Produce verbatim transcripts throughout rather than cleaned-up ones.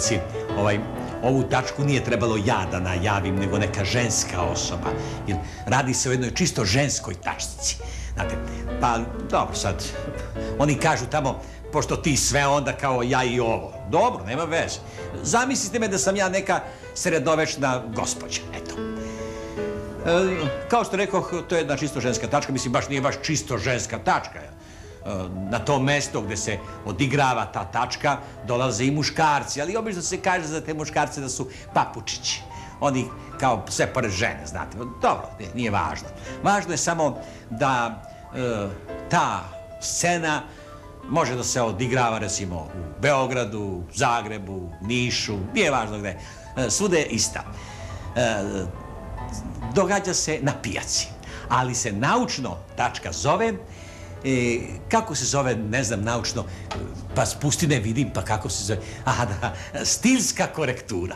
sin, ovaj, ovu tačku nije trebalo ja da najavim, nego neka ženska osoba. Jer radi se o jednoj čisto ženskoj tačci. Znate, pa dobro sad, oni kažu tamo, pošto ti sve onda kao ja i ovo. Dobro, nema veze. Zamislite me da sam ja neka sredovečna gospođa, eto. E, kao što rekoh, to je jedna čisto ženska tačka, mislim, baš nije baš čisto ženska tačka. E, na to mesto gde se odigrava ta tačka dolaze i muškarci, ali obično se kaže za te muškarce da su papučići. Oni kao sve pored žene, znate. Dobro, nije važno. Važno je samo da e, ta scena može da se odigrava, recimo, u Beogradu, Zagrebu, Nišu, nije važno gde. E, svude je ista. E, događa se na pijaci, ali se naučno tačka zove, e, kako se zove, ne znam, naučno, pa spusti ne vidim, pa kako se zove, aha, da, stilska korektura.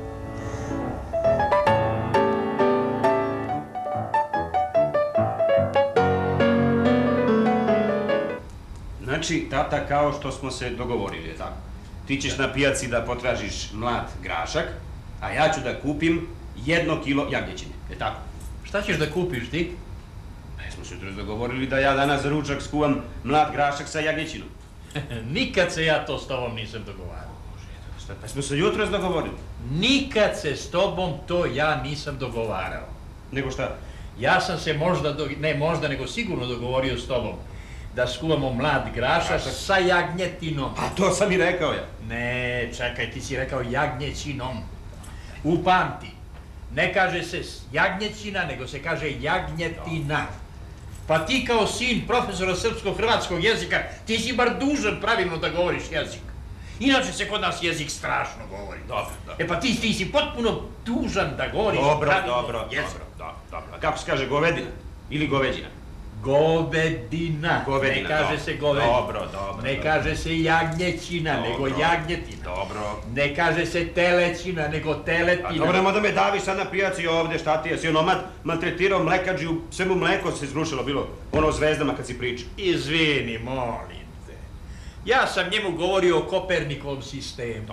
Znači, tata, kao što smo se dogovorili, je tako? Ti ćeš na pijaci da potražiš mlad grašak, a ja ću da kupim jedno kilo jagnjećine, je tako? Šta ćeš da kupiš ti? Pa jesmo se jutros dogovorili da ja danas za ručak skuvam mlad grašak sa jagnjećinom. Nikad se ja to s tobom nisam dogovarao. Pa smo se jutros dogovorili. Nikad se s tobom to ja nisam dogovarao. Nego šta? Ja sam se možda, ne možda, nego sigurno dogovorio s tobom da skuvamo mlad grašak sa jagnjetinom. A to sam i rekao ja. Ne, čekaj, ti si rekao jagnjećinom. Upamti, ne kaže se jagnjećina, nego se kaže jagnjetina. Pa ti kao sin profesora srpsko-hrvatskog jezika, ti si bar dužan pravilno da govoriš jezik. Inače se kod nas jezik strašno govori. Dobro, dobro. E pa ti, ti si potpuno dužan da govoriš pravilno jezik. Dobro, dobro, dobro. A kako se kaže, govedina ili goveđina? Govedina. Govedina, ne kaže dobro. se govedina. Dobro, dobro. Ne dobro. kaže se jagnjećina, Dobro. nego jagnjetina. Dobro. Ne kaže se telećina, nego teletina. A dobro, nemoj da me daviš sad na pijaci ovde, šta ti je? Si ono mat, maltretirao mlekađiju, sve mu mleko se izrušilo bilo, ono o zvezdama kad si pričao. Izvini, molim te. Ja sam njemu govorio o Kopernikovom sistemu.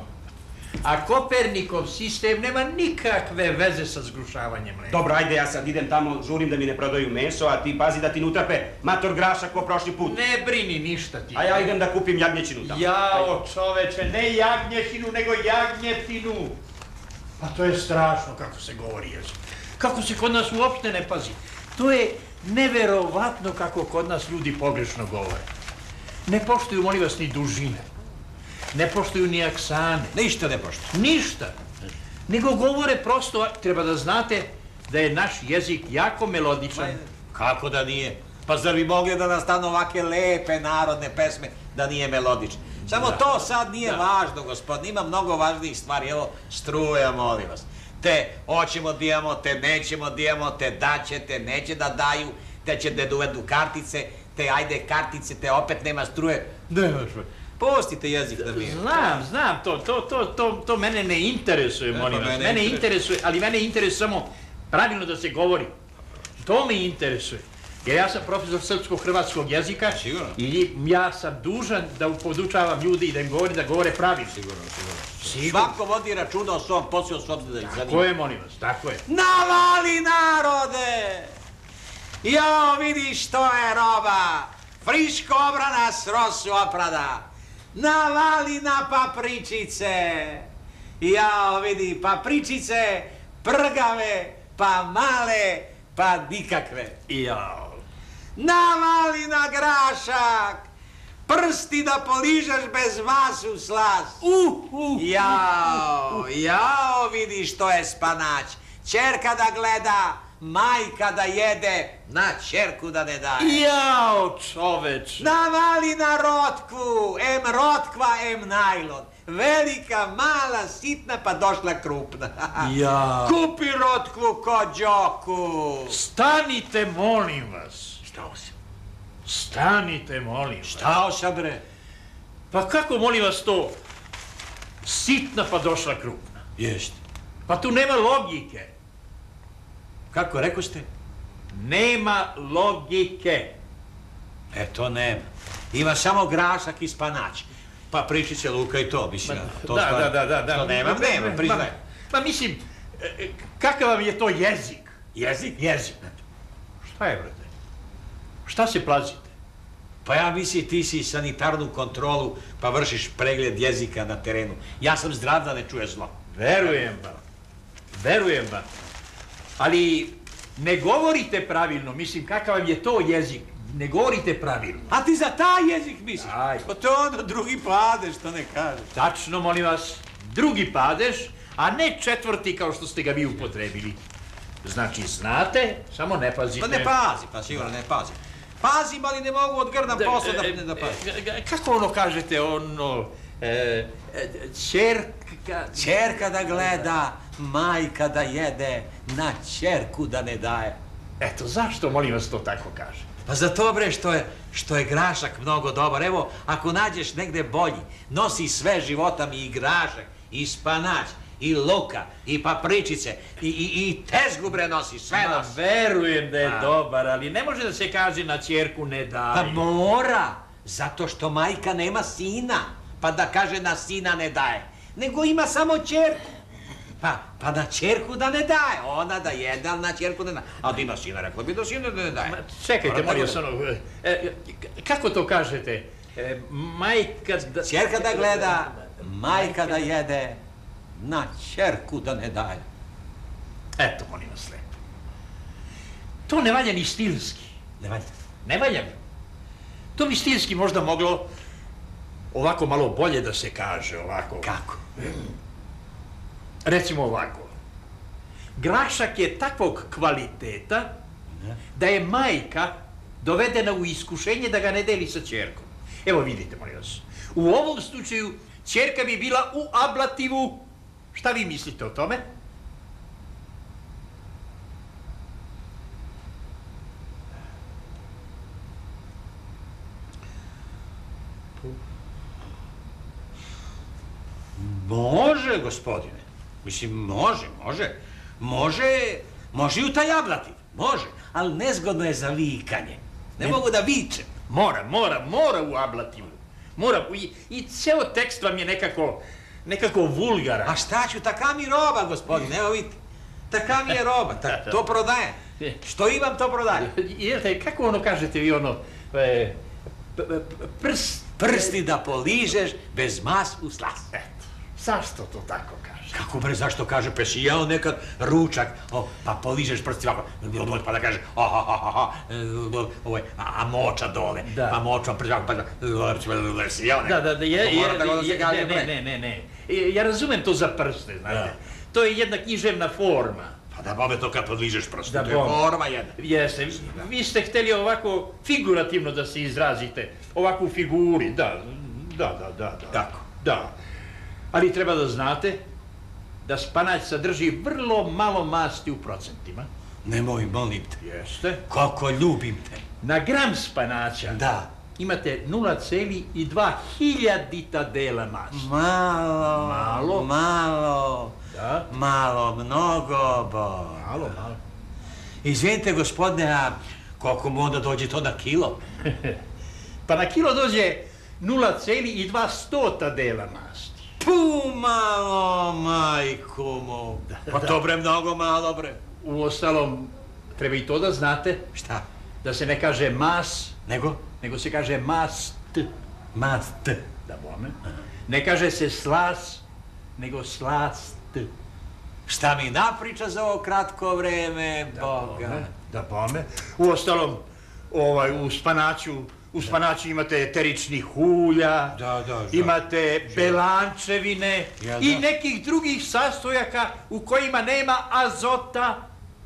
A Kopernikov sistem nema nikakve veze sa zgrušavanjem mleka. Dobro, ajde, ja sad idem tamo, žurim da mi ne prodaju meso, a ti pazi da ti ne utrape mator grašak ko prošli put. Ne brini ništa ti. A ja idem da kupim jagnjećinu tamo. Jao, čoveče, ne jagnjećinu, nego jagnjetinu. Pa to je strašno kako se govori jezik. Kako se kod nas uopšte ne pazi. To je neverovatno kako kod nas ljudi pogrešno govore. Ne poštuju, molim vas, ni dužine. Ne poštuju ni aksane. Ništa ne poštuju. Ništa. Nego govore prosto, treba da znate da je naš jezik jako melodičan. Kako da nije? Pa zar bi mogli da nastanu ovake lepe narodne pesme da nije melodične? Samo to sad nije važno, gospodin. Ima mnogo važnijih stvari. Evo, struja, molim vas. Te hoćemo da imamo, te nećemo da imamo, te daćete, neće da daju, te će da uvedu kartice, te ajde kartice, te opet nema struje. Nemaš. Pustite jezik da mi je. Znam, znam, to, to, to, to, to mene ne interesuje, molim vas. Mene interesuje, ali mene interesuje samo pravilno da se govori. To me interesuje. Jer ja sam profesor srpsko-hrvatskog jezika i ja sam dužan da podučavam ljudi i da im govorim da govore pravilno. Sigurno, sigurno. Svako vodi računa o svom poslu, o svom da ih zanima. Tako je, molim vas, tako je. Navali narode! Jao, vidiš što je roba! Friško obrana s rosu oprada! Navali na papričice! Jao, vidi, papričice prgave, pa male, pa nikakve. Jao. Navali na grašak! Prsti da poližeš bez masu slas. Uh, uh, jao, jao, vidi što je spanać. Ćerka da gleda, majka da jede, na ćerku da ne daje. Jao, čoveč. Navali na rotku, em rotkva, em najlon. Velika, mala, sitna, pa došla krupna. Jao. Kupi rotkvu ko Đoku. Stanite, molim vas. Šta osim? Stanite, molim vas. Šta osam, bre? Pa kako, molim vas, to? Sitna pa došla krupna. Jeste. Pa tu nema logike. Kako, rekao ste? Nema logike. E, to nema. Ima samo grašak i spanać. Pa priči će Luka i to, mislim. To Da, stvar- da, da, da, da. To nemam, Ma, nemam, ma, priznaj. Ma mislim, e, kakav vam je to jezik? Jezik? Jezik. Šta je, brate? Šta se plazite? Pa ja mislim ti si sanitarnu kontrolu pa vršiš pregled jezika na terenu. Ja sam zdrav da ne čuje zlo. Verujem vam. Verujem vam. Ali ne govorite pravilno, mislim, kakav vam je to jezik? Ne govorite pravilno. A ti za taj jezik misliš? Aj. Pa to je ono drugi padež, što ne kažeš. Tačno, molim vas, drugi padež, a ne četvrti kao što ste ga vi upotrebili. Znači, znate, samo ne pazite. Pa ne pazi, pa sigurno ne pazi. Pazim, ali ne mogu odgrnam posao da ne da pazim. Kako ono kažete, ono... E, ćerka... Ćerka da gleda, majka da jede, na ćerku da ne daje. Eto, zašto, molim vas, to tako kaže? Pa zato bre što je, što je grašak mnogo dobar. Evo, ako nađeš negde bolji, nosi sve života mi i grašak, i spanać, i luka, i papričice, i, i, i tezgu bre nosi, sve Ma, nosi. verujem da je A. dobar, ali ne može da se kaže na ćerku ne Pa daje. mora, zato što majka nema sina, pa da kaže na sina ne daje, nego ima samo ćerku. Pa, pa na ćerku da ne daje, ona da jede, ali na ćerku ne daje. A da ima sina, rekla bi da sina da ne daje. Ma, čekajte, Mora molim tako vas, ono, e, e, kako to kažete? E, majka da... Ćerka da gleda, majka da jede, na ćerku da ne daje. Eto, molim vas lepo. To ne valja ni stilski. Ne valja. Ne valja mi. To bi stilski možda moglo ovako malo bolje da se kaže, ovako. Kako? Recimo ovako. Grašak je takvog kvaliteta da je majka dovedena u iskušenje da ga ne deli sa ćerkom. Evo vidite, molim vas. U ovom slučaju ćerka bi bila u ablativu. Šta vi mislite o tome? Može, gospodine. Mislim, može, može. Može, može i u taj ablativ. Može, ali nezgodno je za vikanje. Ne mogu da vičem. Mora, mora, mora u ablativu. Mora, i, i ceo tekst vam je nekako, nekako vulgaran. A šta ću, taka mi roba, gospodine, evo vidite. Taka mi je roba, ta, to prodajem. Što imam, to prodajem. Jeste, kako ono kažete vi ono, e, p- p- prst... Prsti da poližeš, bez mas u slas. Eto, zašto to tako kaže? Kako bre, zašto kaže, pa si jeo nekad ručak, o, pa poližeš prsti ovako, pa da kaže, a, a, a, a, a, a, a moča dole, Da. pa moča prsti ovako, pa da, si jeo nekad. Da, da, da, je, To mora je, tako da se je, kaže, ne, bre. ne, ne, ne. E, Ja razumem to za prste, znate. Da. To je jedna književna forma. Pa da bome to kad poližeš prsti, Da to je bome. forma jedna. Jeste, vi, vi ste htjeli ovako figurativno da se izrazite, ovako u figuri, da, da, da, da, da. Tako. Da. Ali treba da znate da spanać sadrži vrlo malo masti u procentima. Nemoj, molim te. Jeste. Kako ljubim te. Na gram spanaća Da. imate nula zarez dva hiljadita dela masti. Malo, Malo? malo, Da. malo, mnogo, bo. Malo, malo. Izvinite, gospodine, a koliko mu onda dođe to na kilo? Pa na kilo dođe nula zarez dva stota dela masti. Pu, malo, majku mu. Pa to bre mnogo malo, bre. Uostalom, treba i to da znate, Šta? da se ne kaže mas, Nego? nego se kaže mast. Mast. Da bome. Ne kaže se slas, nego slast. Šta mi napriča za ovo kratko vreme, Boga? Bome, Da bome. Uostalom, ovaj, u spanaću, u spanaću imate eteričnih ulja, Da, da, da. imate belančevine Ja, i da. nekih drugih sastojaka u kojima nema azota.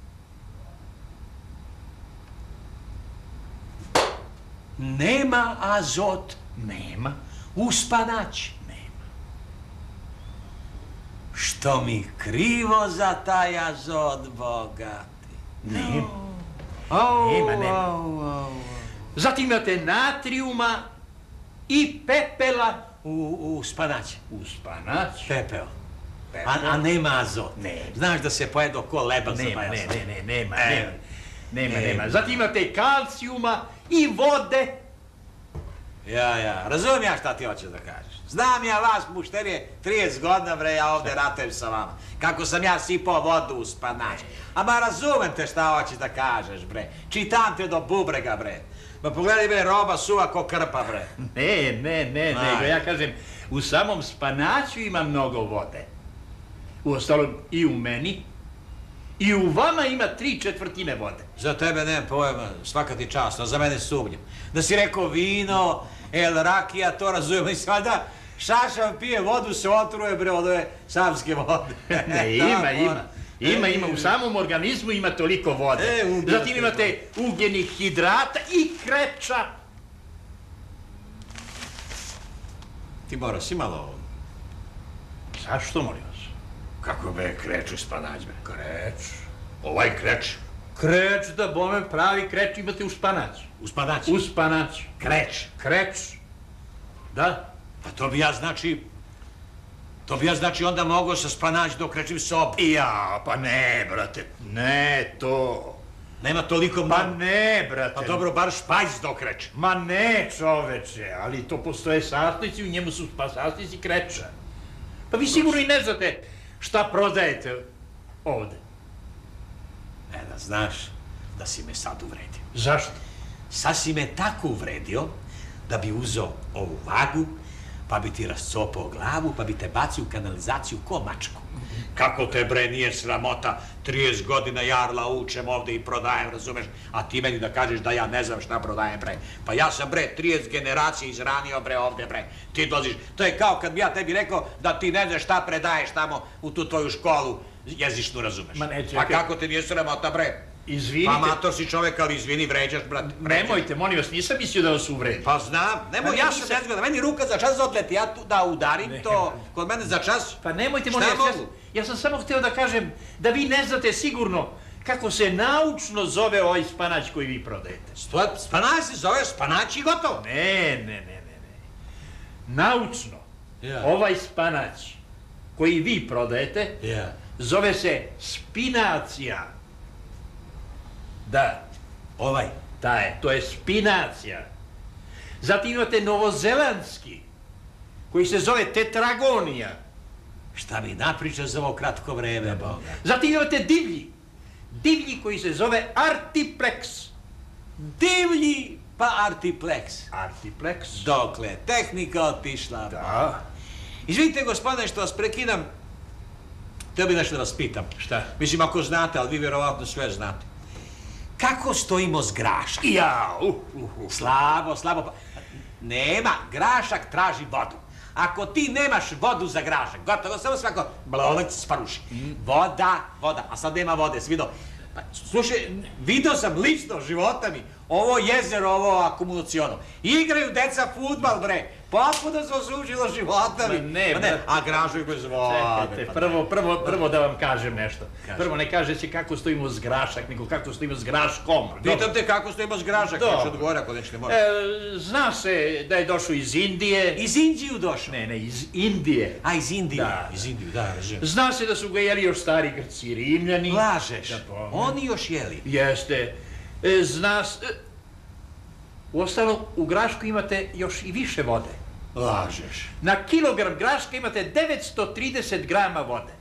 Nema azot Nema. u spanaći. Nema. Što mi krivo za taj azot, bogati. Nema. Au, Nema, nema. au, au. Zatim imate natrijuma i pepela U, u spanaći. u spanać. Pepeo. Pepeo. A, a nema azot. Ne. Znaš da se pojedo ko leban za Nema, taj ne, azot. ne, ne, nema, E, nema. Nema, nema. nema. Zatim imate kalcijuma i vode. Ja, ja, razumijem ja šta ti hoćeš da kažeš. Znam ja vas, mušterije, trideset godina, bre, ja ovdje ratujem sa vama. Kako sam ja sipao vodu u spanać. Ama razumem te šta hoćeš da kažeš, bre. Čitam te do bubrega, bre. Ma pogledaj, bre, roba suva ko krpa, bre. Ne, ne, ne, nego ja kažem, u samom spanaću ima mnogo vode. Uostalom i u meni, i u vama ima tri četvrtine vode. Za tebe nemam pojma, svaka ti čast, a za mene sumnjam. Da si rekao vino, el rakija, to razumijem, mislim, ali da Šaša pije vodu, se otruje, bre, od ove savske vode. Ne, ima, ima. Ima, ima, u samom organizmu ima toliko vode. Zatim imate ugljenih hidrata i kreča. Ti moraš si malo... Zašto, molim vas? Kako be kreću spanać, be? Kreč. Ovaj kreč. Kreč, da bome, pravi kreč imate u spanaću. U spanać? U spanaću. Kreč. Kreč. Da. Pa to bi ja znači... To bi ja znači onda mogao sa spanać dok krećem sobu. Ja, pa ne, brate, ne to. Nema toliko Pa mnogo. ne, brate. Pa dobro, bar špajz dok kreće. Ma ne, čoveče, ali to postoje sastojci, u njemu su pa sastojci kreča. Pa vi sigurno i ne znate šta prodajete ovde. E, da znaš da si me sad uvredio. Zašto? Sad si me tako uvredio da bi uzeo ovu vagu, pa bi ti rascopao glavu, pa bi te bacio u kanalizaciju ko mačku. Kako te, bre, nije sramota, trideset godina jarla učem ovde i prodajem, razumeš? A ti meni da kažeš da ja ne znam šta prodajem, bre. Pa ja sam, bre, trideset generacija izranio, bre, ovde, bre. Ti dođeš, to je kao kad bi ja tebi rekao da ti ne znaš šta predaješ tamo u tu tvoju školu jezičnu, razumeš? Ma ne, pa kako te nije sramota, bre? Izvinite. Pa mator si čovek, ali izvini, vređaš, brate. Nemojte, molim vas, nisam mislio da vas uvredim. Pa znam, nemoj, ja sam deset godina, meni ruka za čas odleti, ja tu da udarim to, kod mene za čas. Pa nemojte, molim vas, ja sam samo hteo da kažem da vi ne znate sigurno kako se naučno zove ovaj spanać koji vi prodajete. Spanać se zove spanać i gotovo. Ne, ne, ne, ne, ne. Naučno, ovaj spanać koji vi prodajete zove se spinacija. Da. Ovaj? Da je, to je spinacija. Zatim imate novozelandski, koji se zove tetragonija. Šta mi napriča za ovo kratko vreme, Boga? Zatim imate divlji. Divlji koji se zove artiplex. Divlji pa artiplex. Artiplex. Dokle, tehnika otišla. Da. Izvinite, gospodine, što vas prekidam. Htio bih nešto da vas pitam. Šta? Mislim, ako znate, ali vi vjerovatno sve znate. Kako stojimo s grašak? Ja, uh, uh, uh. Slabo, slabo. Pa... Nema, grašak traži vodu. Ako ti nemaš vodu za grašak, gotovo, samo svako blolec sparuši. Voda, voda, a sad nema vode, si vidio? Pa, slušaj, vidio sam lično života mi, ovo jezero, ovo akumulaciono. Igraju deca fudbal, bre. Potpuno se osužilo života mi. Ne, ne, a grašak bez vode. Čekajte, prvo, prvo, prvo da vam kažem nešto. Prvo ne kaže se kako stojimo s grašak, nego kako stojimo s graškom. Pitam te kako stojimo s grašak, neću odgovori ako neće ne može. Zna se da je došao iz Indije. Iz Indiju došao? Ne, ne, iz Indije. A, iz Indije, iz Indiju, da, razumijem. Zna se da su ga jeli još stari Grci i Rimljani. Lažeš, oni još jeli? Jeste. Zna se... Uostalom, u grašku imate još i više vode. Lažeš. Na kilogram graška imate devetsto trideset grama vode.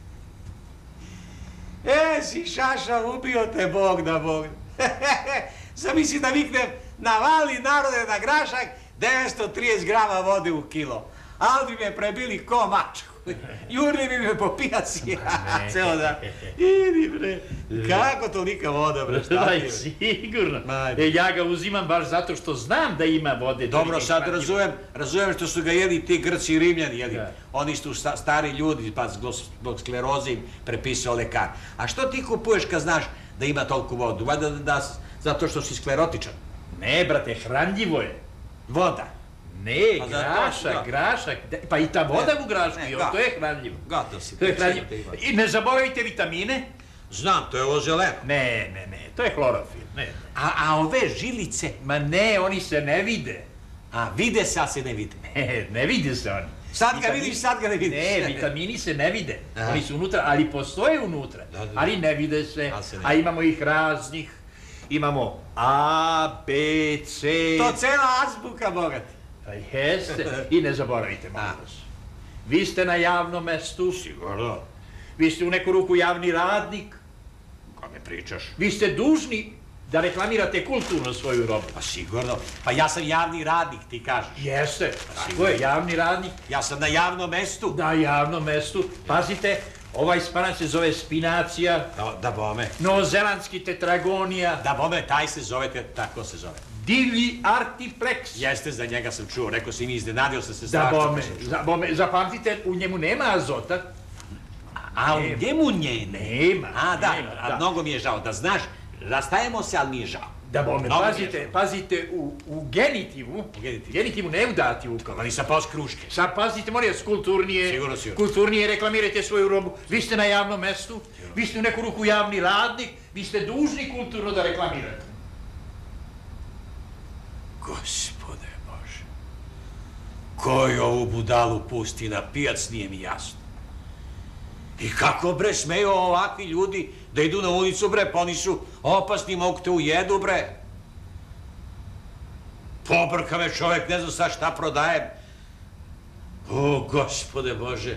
E, si Šaša, ubio te Bog da Bog. Zamisli da viknem, navali narode na grašak, devetsto trideset grama vode u kilo. Ali bi me prebili ko mačku. Jurli bi me po pijaci, ceo dan. Idi bre, kako tolika voda bre, šta ti? Sigurno. Ja ga uzimam baš zato što znam da ima vode. Dobro, sad razumem, razumem što su ga jeli ti Grci i Rimljani, jeli. Oni su stari ljudi, pa zbog skleroze im prepisao lekar. A što ti kupuješ kad znaš da ima toliku vodu? Valjda da, zato što si sklerotičan. Ne, brate, hranljivo je. Voda. Ne, grašak, grašak, pa i ta voda u grašku, to je hranljivo. Gotovo si. To je hranljivo. I ne zaboravite vitamine. Znam, to je ovo zeleno. Ne, ne, ne, to je klorofil. A ove žilice? Ma ne, oni se ne vide. A vide se, a se ne vide? Ne, ne vide se oni. Sad ga vidiš, sad ga ne vidiš. Ne, vitamini se ne vide. Oni su unutra, ali postoje unutra. Ali ne vide se. A imamo ih raznih. Imamo A, B, C... To cela azbuka, bogati. Pa jeste. I ne zaboravite, molim vas. Vi ste na javnom mestu. Sigurno. Vi ste u neku ruku javni radnik. Kome pričaš? Vi ste dužni da reklamirate kulturno svoju robu. Pa sigurno. Pa ja sam javni radnik, ti kažeš. Jeste. Tako je, javni radnik. Ja sam na javnom mestu. Na javnom mestu. Pazite, ovaj spanac se zove spinacija. Da, da bome. Novozelandski tetragonija. Da bome, taj se zove, te, tako se zove. Divlji artiplex. Jeste, za njega sam čuo, rekao si mi, iznenadio sam se Da strašno. bome, da bome, zapamtite, u njemu nema azota. A u njemu nje Nema. A da, nema, a da. mnogo mi je žao, da znaš, rastajemo se, ali mi je žao. Da bome, Mnogo mi je pazite, žao. pazite, u, u genitivu, genitivu. genitivu ne udati ukol. Ali nisam pao s kruške. Sad pazite, molim vas, kulturnije, Sigurno, sigurno. kulturnije reklamirajte svoju robu. Vi ste na javnom mestu, vi ste u neku ruku javni radnik, vi ste dužni kulturno da reklamirate. Gospode Bože, koji ovu budalu pusti na pijac, nije mi jasno. I kako bre smeju ovakvi ljudi da idu na ulicu bre, pa oni su opasni, mogu te ujedu bre. Pobrka me čovjek, ne znam sad šta prodajem. O, Gospode Bože.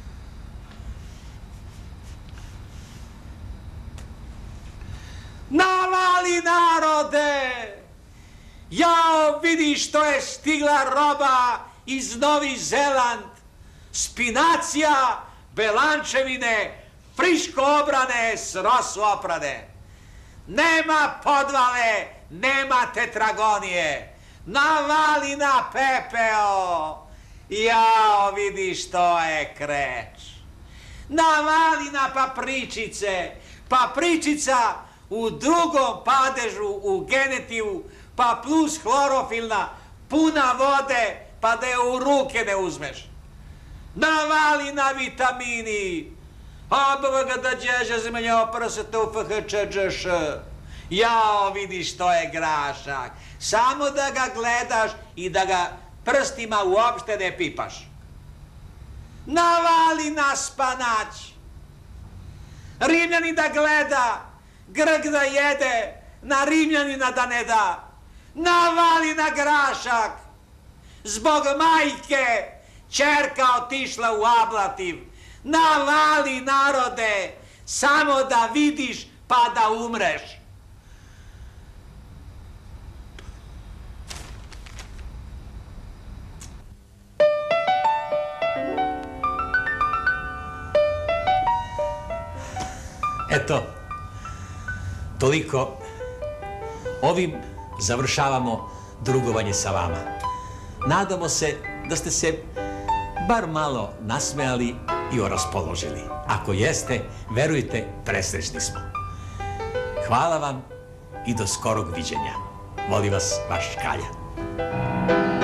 Navali narode! Jao, vidi što je stigla roba iz Novi Zeland. Spinacija, belančevine, friško obrane, s rosu oprane. Nema podvale, nema tetragonije. Navali na pepeo. Jao, vidi što je kreč. Navali na papričice. Papričica u drugom padežu, u genetivu, pa plus hlorofilna, puna vode, pa da je u ruke ne uzmeš. Navali na vitamini. A boga da dježe zmenje oprsete u F H Č Đ Š. Jao, vidiš što je grašak. Samo da ga gledaš i da ga prstima uopšte ne pipaš. Navali na spanać. Rimljani da gleda, Grk da jede, na Rimljanina da ne da. Navali na grašak. Zbog majke ćerka otišla u ablativ. Navali narode, samo da vidiš pa da umreš. Eto, toliko. Ovim završavamo drugovanje sa vama. Nadamo se da ste se bar malo nasmejali i oraspoložili. Ako jeste, verujte, presrećni smo. Hvala vam i do skorog viđenja. Voli vas vaš Škalja.